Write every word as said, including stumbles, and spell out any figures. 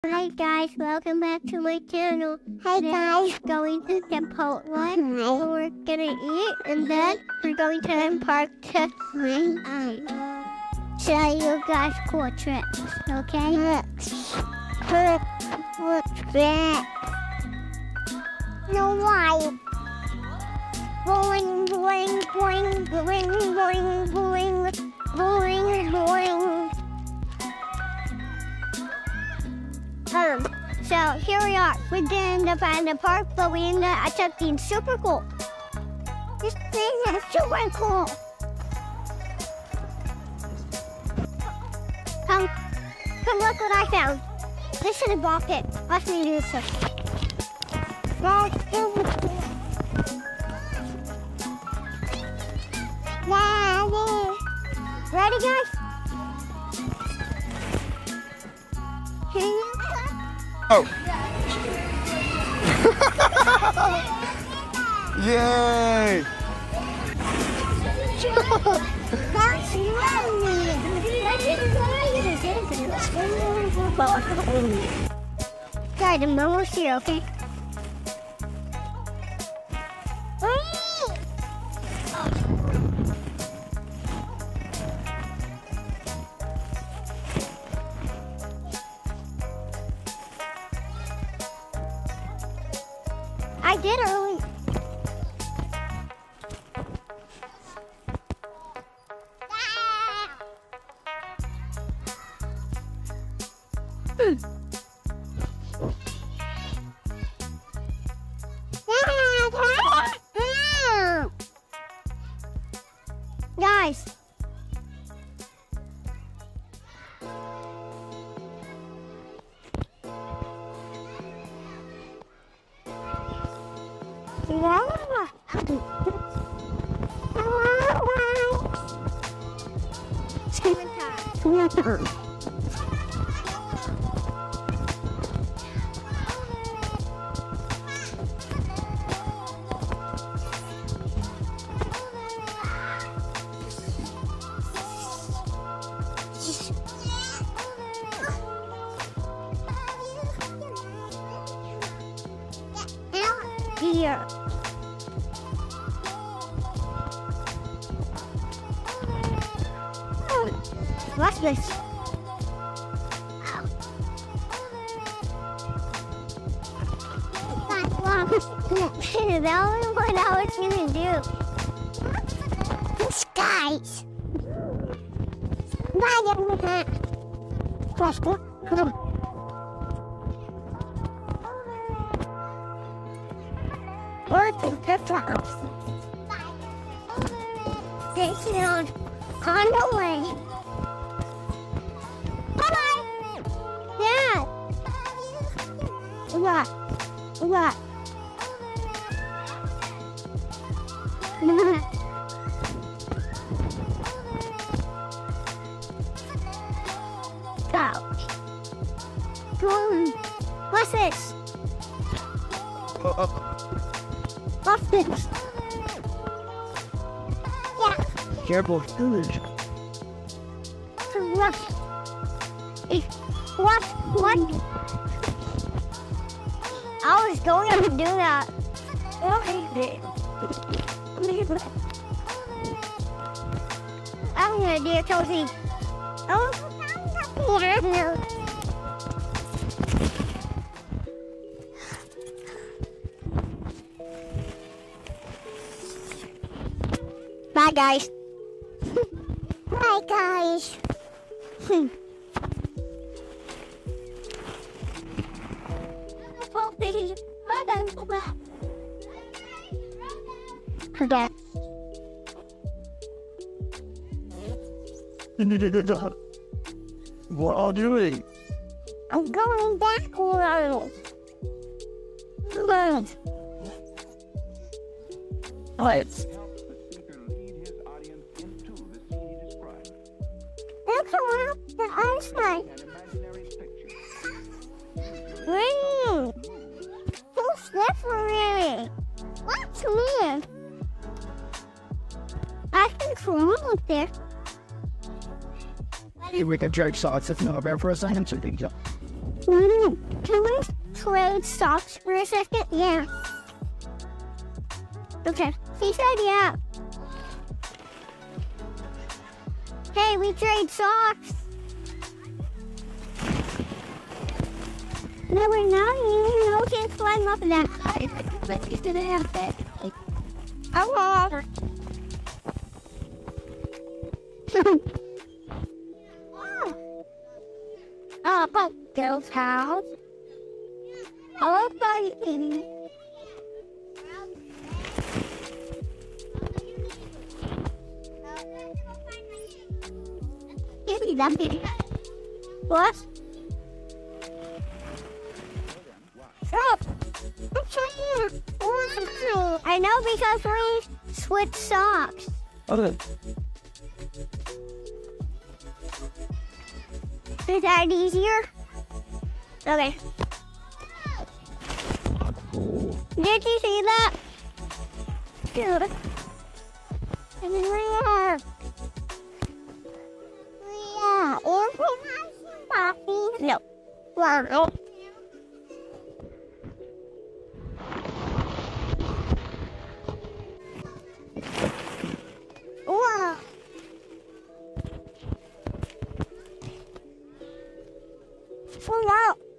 Hi guys, welcome back to my channel. Hi guys, going to Chipotle. Hi. We're gonna eat and then we're going to Empark to um, show you guys cool tricks, okay? Tricks. Tricks. No why? Boing, boing, boing, boing, boing, boing, boing, boing. Um, so here we are. We didn't end up at the park, but we ended up at something super cool. This thing is super cool. Come, come look what I found. This is a ball pit. Watch me do this. Ball super cool. Daddy. Ready, guys? Can you? Oh. Yay! That's lovely. Guys, I'm almost here, okay? I did early. Guys. Here. What's this? That was what I was gonna do. Skies. Why didn't we have? Crossbow. Come on. Earth and Petrol. Stay tuned. On the way. Bye-bye. Dad. What? What? Go. Boom. What's this? Uh, uh. What's this? Yeah. Careful. What? What? What? I was going to do that. I'm gonna do it, Chelsea. Oh. Bye, guys. Bye, guys. Forget. What are you doing? I'm going backwards. Look. What? Look around the outside. Green. So slippery. What's weird? I think someone up there. We can joke sides if not about for a second, so things up. Can we trade socks for a second? Yeah. Okay. He said yeah. Hey, we trade socks. No, we're not. You know, can't climb up that high. But you didn't have that. Hello. Oh, but girl's house. Oh, buddy. Give me that baby. What? Stop! I'm trying. I know because we switched socks. Okay. Is that easier? Okay. Did you see that? Dude. And then we are. Yeah. Or we have some coffee. No. Well, no. Wow. Pull out.